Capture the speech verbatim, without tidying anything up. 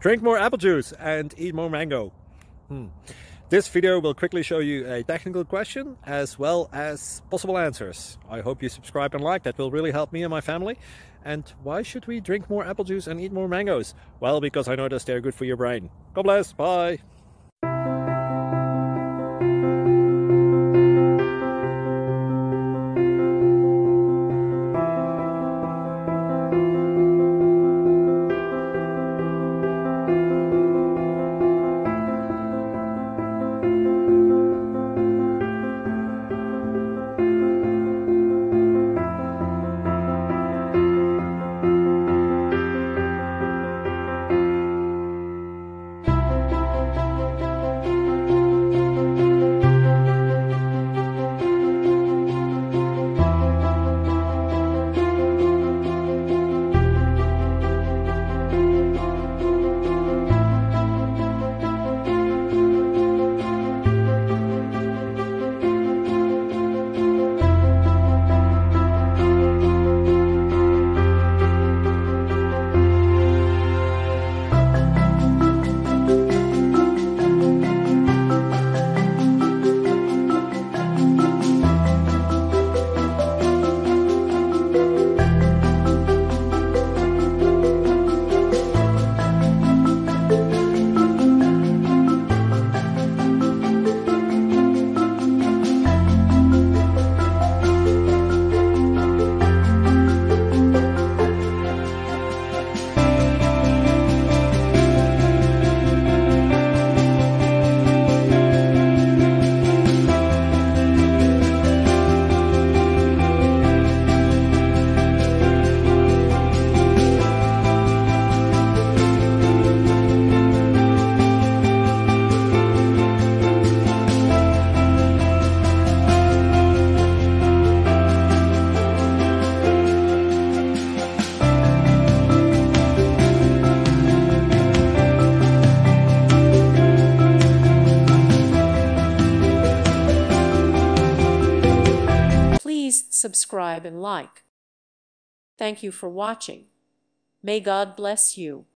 Drink more apple juice and eat more mango. Hmm. This video will quickly show you a technical question as well as possible answers. I hope you subscribe and like, that will really help me and my family. And why should we drink more apple juice and eat more mangoes? Well, because I noticed they're good for your brain. God bless, bye! Subscribe and like. Thank you for watching. May God bless you.